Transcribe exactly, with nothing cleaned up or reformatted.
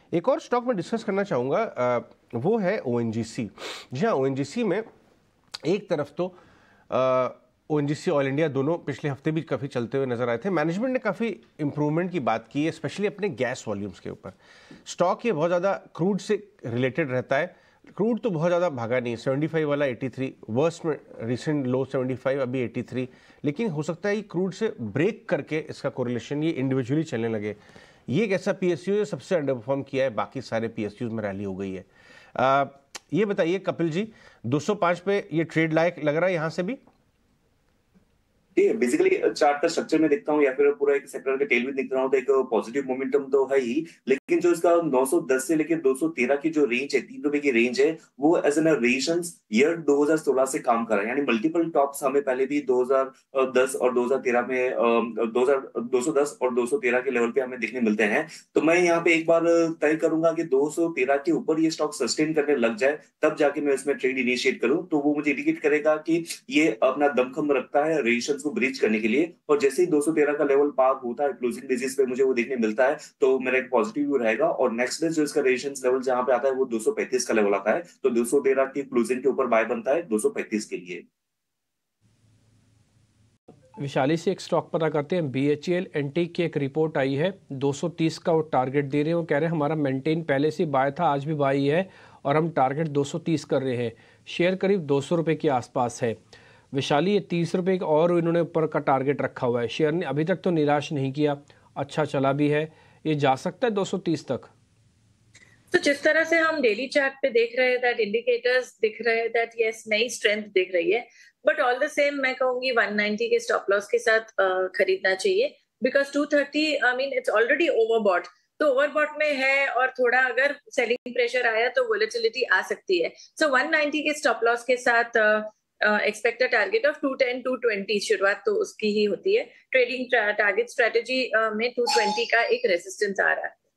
एक और स्टॉक में डिस्कस करना चाहूँगा, वो है ओएनजीसी। जी हाँ, ओएनजीसी में एक तरफ तो ओएनजीसी ऑयल इंडिया दोनों पिछले हफ्ते भी काफ़ी चलते हुए नजर आए थे। मैनेजमेंट ने काफ़ी इंप्रूवमेंट की बात की है, स्पेशली अपने गैस वॉल्यूम्स के ऊपर। स्टॉक ये बहुत ज़्यादा क्रूड से रिलेटेड रहता है। क्रूड तो बहुत ज़्यादा भागा नहीं, पचहत्तर वाला तिरासी, वर्स्ट में रिसेंट लो पचहत्तर, अभी तिरासी, लेकिन हो सकता है ये क्रूड से ब्रेक करके इसका कोरिलेशन ये इंडिविजुअली चलने लगे। ये एक ऐसा पीएसयू जो सबसे अंडर परफॉर्म किया है, बाकी सारे पीएसयूज में रैली हो गई है। आ, ये बताइए कपिल जी, दो सौ पाँच पे ये ट्रेड लायक लग रहा है यहाँ से भी? बेसिकली चार्ट का स्ट्रक्चर में देखता हूँ या फिर पूरा एक सेक्टर का टेल भी देखता हूँ तो एक पॉजिटिव मोमेंटम तो है ही, लेकिन जो इसका नौ सौ दस से लेकर दो सौ तेरह की जो रेंज है, तीन रुपए की रेंज है, वो एज एन रेशंस ईयर दो हज़ार सोलह से काम कर रहा है। यानी मल्टीपल टॉप्स हमें पहले भी दो हज़ार दस और दो हज़ार तेरह में दो हज़ार दो सौ दस और दो सौ तेरह के लेवल पे हमें देखने मिलते हैं। तो मैं यहाँ पे एक बार तय करूंगा कि दो सौ तेरह के ऊपर ये स्टॉक सस्टेन करने लग जाए, तब जाके मैं इसमें ट्रेड इनिशिएट करूं, तो वो मुझे इंडिकेट करेगा कि ये अपना दमखम रखता है रेशंस को ब्रीच करने के लिए। और जैसे ही दो सौ तेरह का लेवल पार होता है क्लोजिंग बेसिस पे मुझे वो देखने मिलता है, तो मेरा एक पॉजिटिव व्यू रहेगा। और नेक्स्ट डे जो इसका रेजिस्टेंस लेवल जहां पे आता है वो दो सौ पैंतीस का लेवल आता है, तो दो सौ तेरह की क्लोजिंग के ऊपर बाय बनता है दो सौ पैंतीस के लिए। विशाली से एक स्टॉक पता करते हैं। बीएचईएल एंटीक की एक रिपोर्ट आई है, दो सौ तीस का वो टारगेट दे रहे हैं। वो कह रहे हैं हमारा मेंटेन पहले से बाय था, आज भी बाई है और हम टारगेट दो सौ तीस कर रहे हैं। शेयर करीब दो सौ रुपये के आसपास है। विशाली ये तीस रुपये का और इन्होंने ऊपर का टारगेट रखा हुआ है। शेयर ने अभी तक तो निराश नहीं किया, अच्छा चला भी है। ये जा सकता है दो सौ तीस तक? तो जिस तरह से हम डेली चार्ट पे देख रहे हैं, दैट इंडिकेटर्स दिख रहे हैं दैट यस नई स्ट्रेंथ दिख रही है, बट ऑल द सेम मैं कहूंगी एक सौ नब्बे के स्टॉप लॉस के साथ uh, खरीदना चाहिए, बिकॉज दो सौ तीस I mean it's already overbought. तो ओवरबॉट में है और थोड़ा अगर सेलिंग प्रेशर आया तो वोलेटिलिटी आ सकती है। सो so, एक सौ नब्बे के स्टॉप लॉस के साथ एक्सपेक्ट टारगेट ऑफ दो सौ दस टू ट्वेंटी, शुरुआत तो उसकी ही होती है। ट्रेडिंग टारगेट स्ट्रेटेजी में दो सौ बीस का एक रेजिस्टेंस आ रहा है।